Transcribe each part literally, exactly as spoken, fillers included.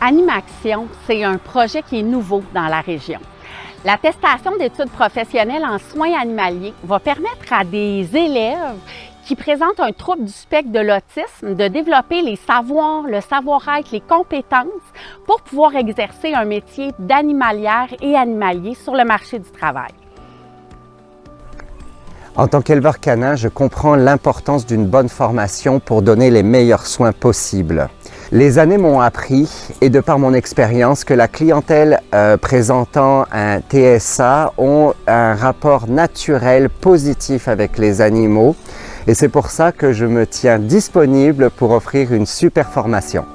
Animaction, c'est un projet qui est nouveau dans la région. L'attestation d'études professionnelles en soins animaliers va permettre à des élèves qui présentent un trouble du spectre de l'autisme de développer les savoirs, le savoir-être, les compétences pour pouvoir exercer un métier d'animalière et animalier sur le marché du travail. En tant qu'éleveur canin, je comprends l'importance d'une bonne formation pour donner les meilleurs soins possibles. Les années m'ont appris, et de par mon expérience, que la clientèle euh, présentant un T S A ont un rapport naturel positif avec les animaux. Et c'est pour ça que je me tiens disponible pour offrir une super formation.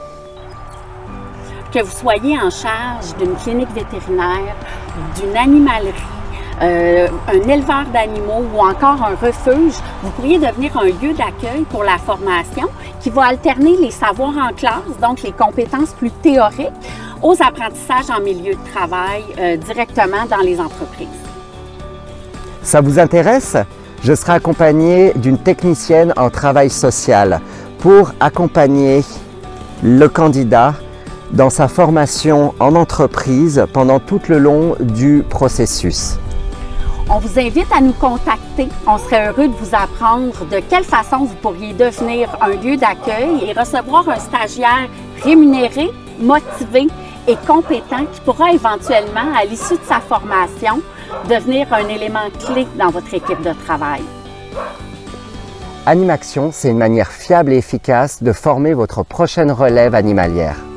Que vous soyez en charge d'une clinique vétérinaire, d'une animalerie, Euh, un éleveur d'animaux ou encore un refuge, vous pourriez devenir un lieu d'accueil pour la formation qui va alterner les savoirs en classe, donc les compétences plus théoriques, aux apprentissages en milieu de travail euh, directement dans les entreprises. Ça vous intéresse? Je serai accompagné d'une technicienne en travail social pour accompagner le candidat dans sa formation en entreprise pendant tout le long du processus. On vous invite à nous contacter. On serait heureux de vous apprendre de quelle façon vous pourriez devenir un lieu d'accueil et recevoir un stagiaire rémunéré, motivé et compétent qui pourra éventuellement, à l'issue de sa formation, devenir un élément clé dans votre équipe de travail. Animaction, c'est une manière fiable et efficace de former votre prochaine relève animalière.